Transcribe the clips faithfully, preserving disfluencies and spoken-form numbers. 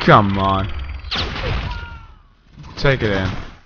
Come on. Take it in.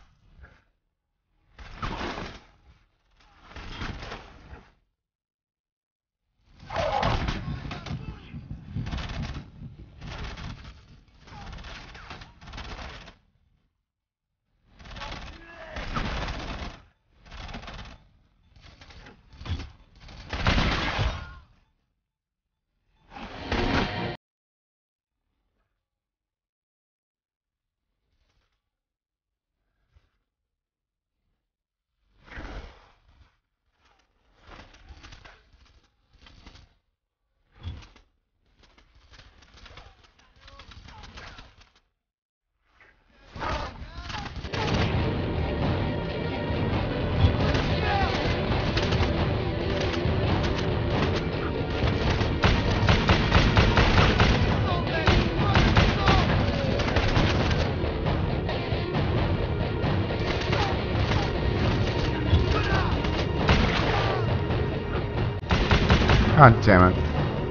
God damn it.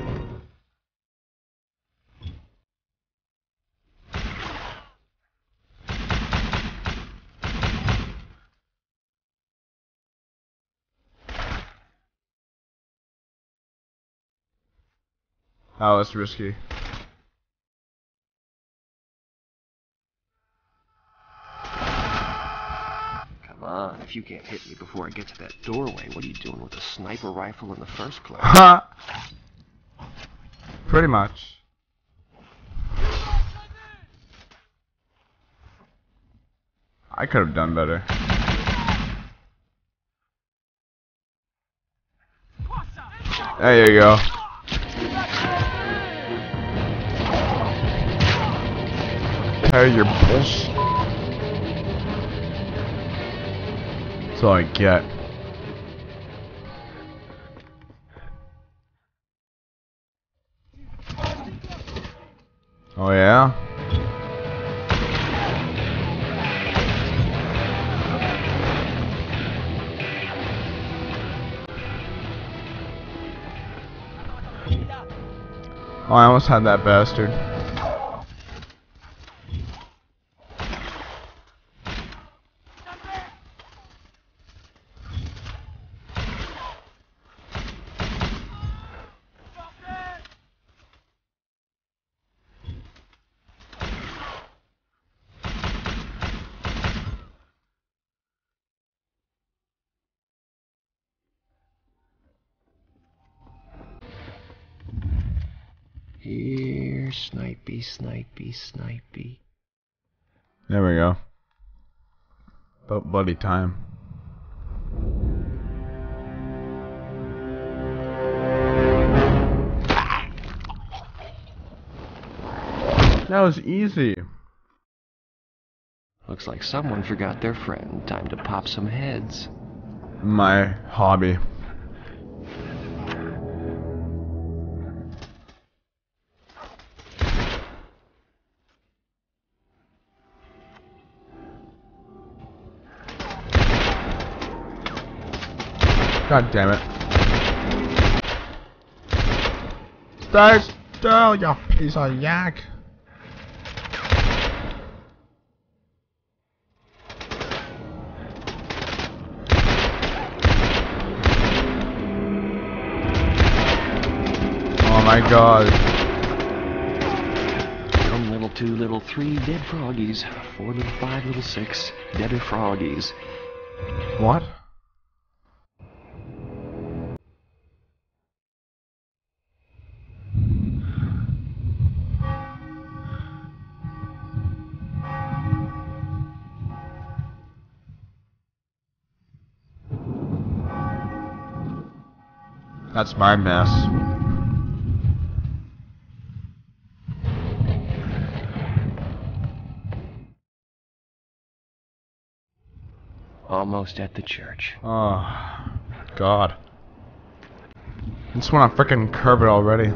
That was risky. Come on, if you can't hit me before I get to that doorway, what are you doing with a sniper rifle in the first place? Ha! Pretty much. I could have done better. There you go. Carry your bullshit. That's all I get. Oh yeah? Oh, I almost had that bastard. Here, snipey, snipey, snipey. There we go. About bloody time. That was easy. Looks like someone forgot their friend. Time to pop some heads. My hobby. God damn it. Stay still, you piece of yak. Oh my god. One little, two little, three dead froggies. Four little, five little, six deader froggies. What? That's my mess. Almost at the church. Oh, God. I just want to frickin' curve it already.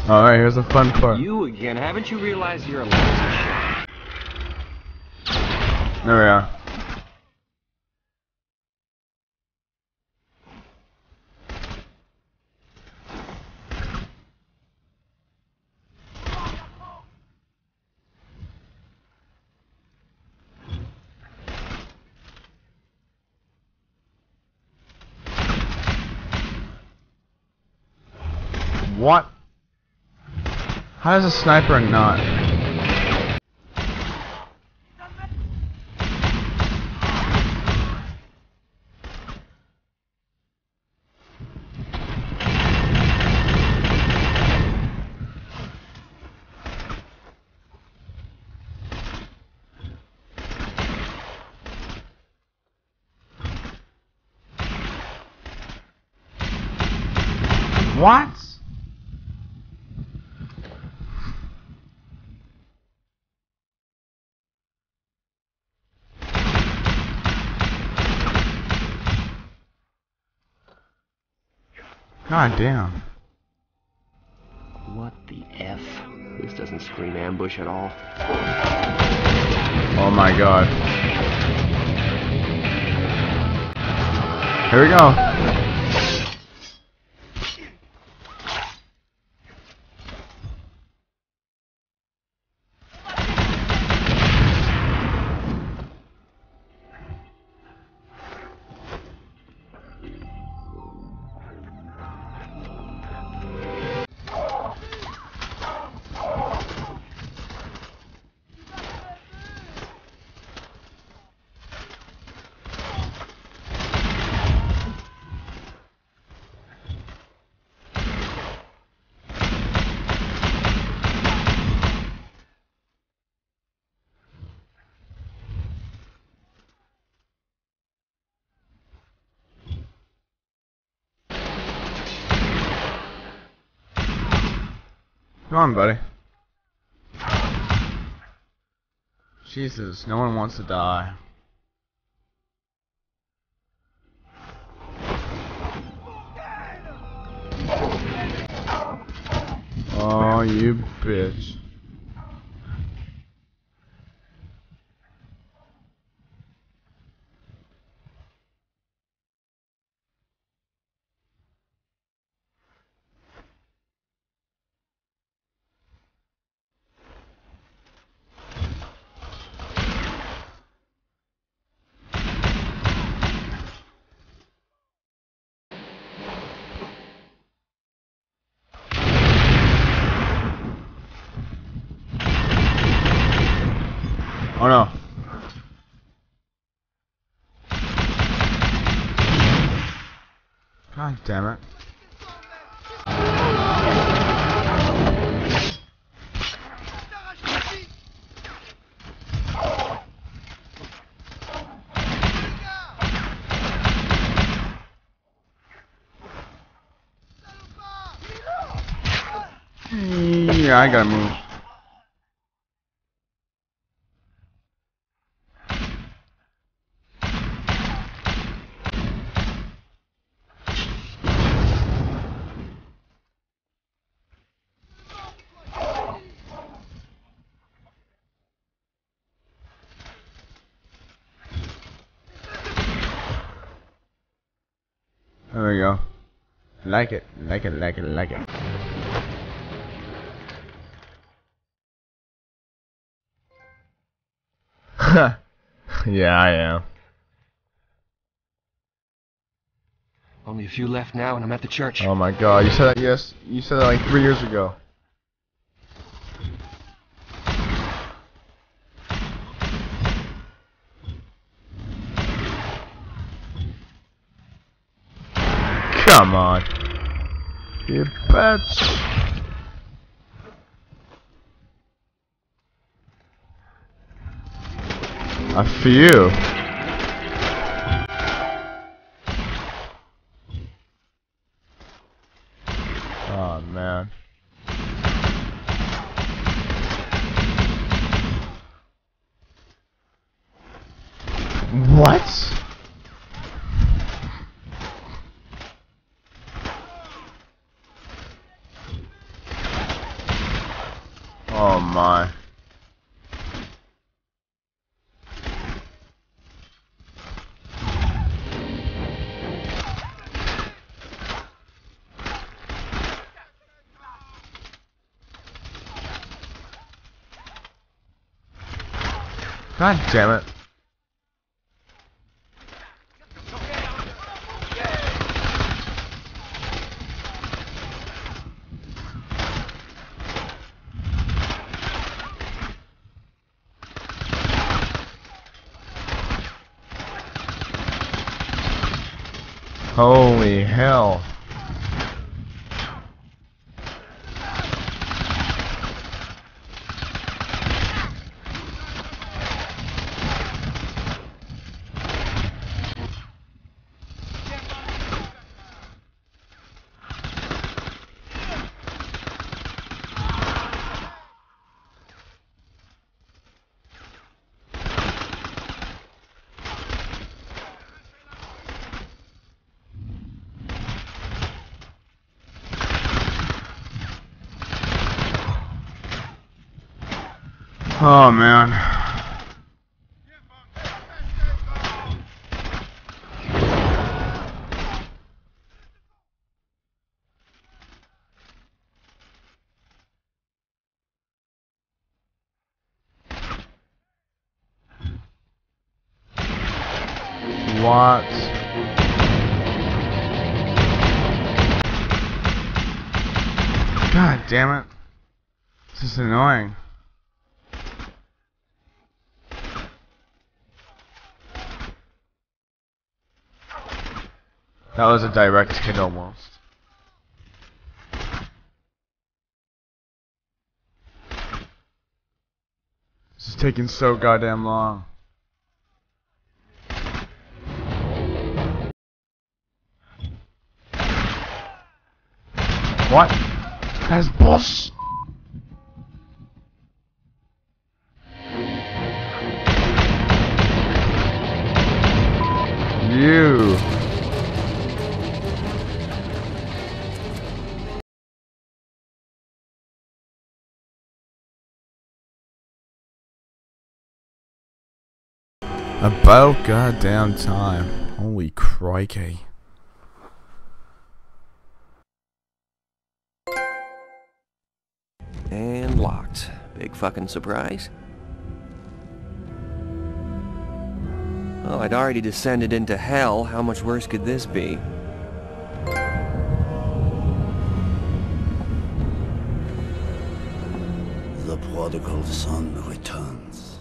Alright, here's the fun part. You again. Haven't you realized you're a lousy shot? There we are. What? How does a sniper not? What? God damn. What the F? This doesn't scream ambush at all. Oh my god. Here we go. Come on, buddy. Jesus, no one wants to die. Oh, you bitch. Oh no. God damn it. Yeah, I gotta move. There we go. Like it, like it, like it, like it. Yeah, I am. Only a few left now, and I'm at the church. Oh my god, you said that yes, you said that like three years ago. Come on. You bitch. A few. Oh man. What? Oh my. God damn it. Holy hell. Oh man. What? God damn it. This is annoying. That was a direct hit almost. This is taking so goddamn long. What? That's bullshit. You. About goddamn time. Holy crikey. And locked. Big fucking surprise. Oh, I'd already descended into hell. How much worse could this be? The prodigal son returns.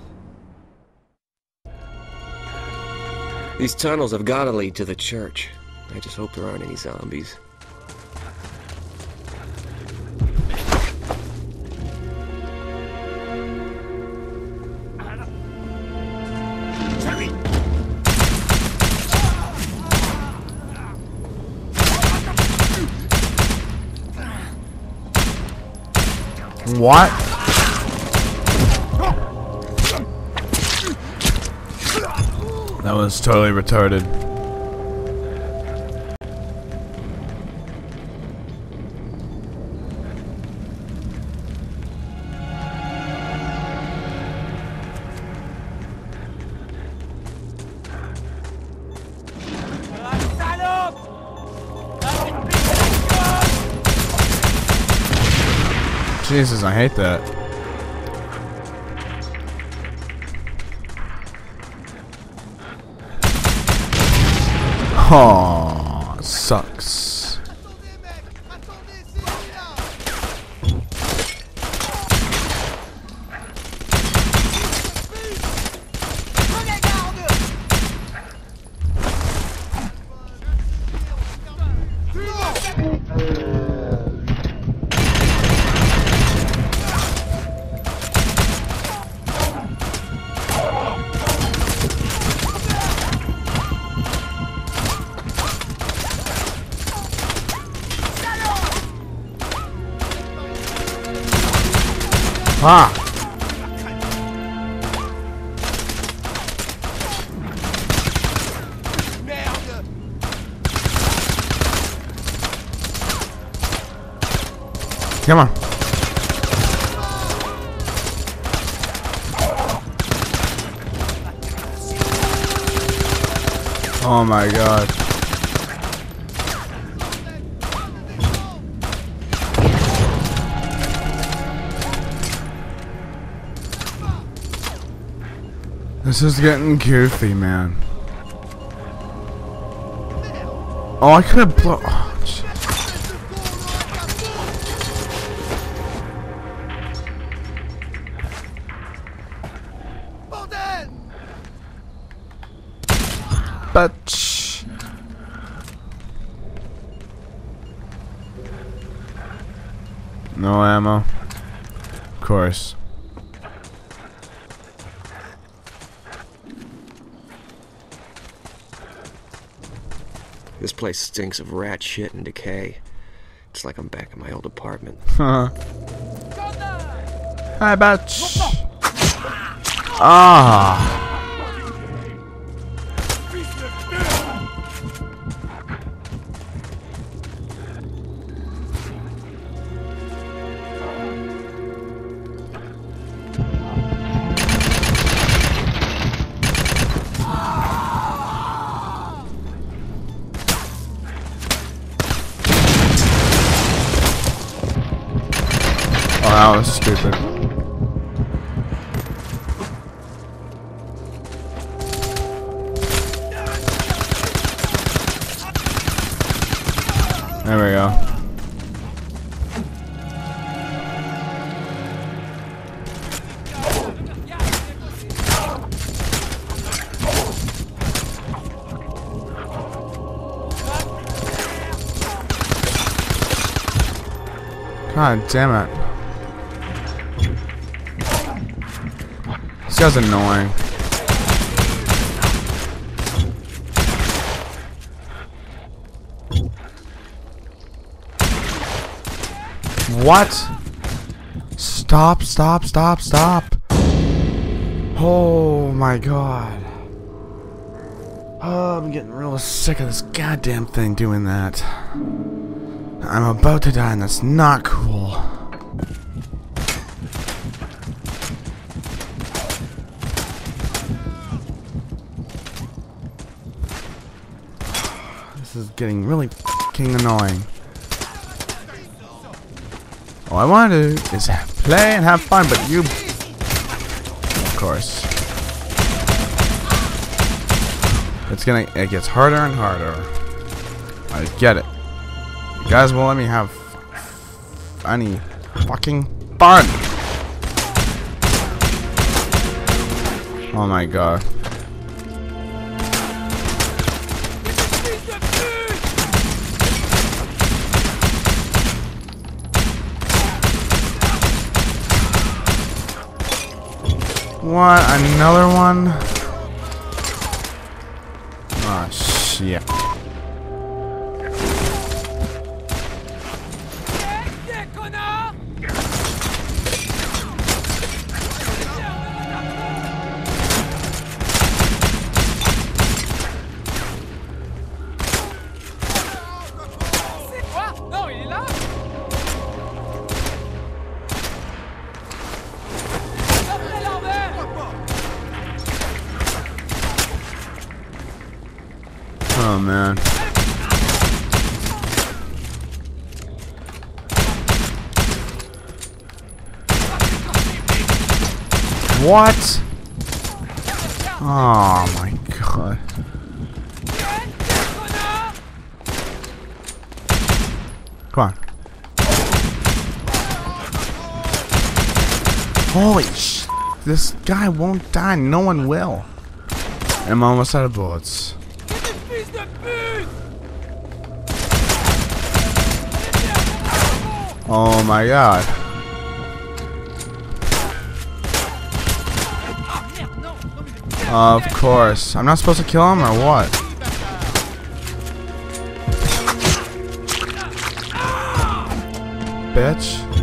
These tunnels have got to lead to the church. I just hope there aren't any zombies. What? That was totally retarded. Jesus, I hate that. Oh, sucks. Ah! Come on. Oh my god. This is getting goofy, man. Oh, I could have blown. Oh, shit. But no ammo. Of course. This place stinks of rat shit and decay. It's like I'm back in my old apartment. Huh. Hi, batch. Ah. Oh, that was stupid. There we go. God damn it. This guy's annoying. What? Stop, stop, stop, stop. Oh my god. Oh, I'm getting real sick of this goddamn thing doing that. I'm about to die and that's not cool. This is getting really f***ing annoying. All I want to do is play and have fun, but you... Of course. It's gonna... It gets harder and harder. I get it. You guys won't let me have any fucking fun. Oh my god. What? Another one? Oh shit. Oh man. What? Oh my god. Come on. Holy sh! This guy won't die. No one will. I'm almost out of bullets. Oh my god. Of course. I'm not supposed to kill him or what? Bitch.